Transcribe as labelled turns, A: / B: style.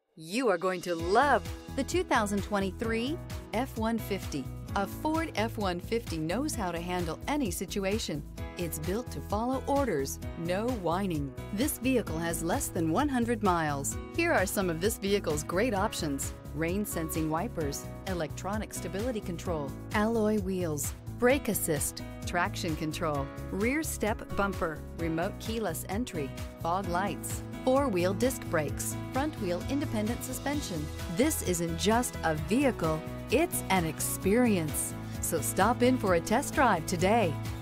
A: You are going to love the 2023 F-150. A Ford F-150 knows how to handle any situation. It's built to follow orders, no whining. This vehicle has less than 100 miles. Here are some of this vehicle's great options: rain-sensing wipers, electronic stability control, alloy wheels, brake assist, traction control, rear step bumper, remote keyless entry, fog lights, four-wheel disc brakes, front-wheel independent suspension. This isn't just a vehicle, it's an experience. So stop in for a test drive today.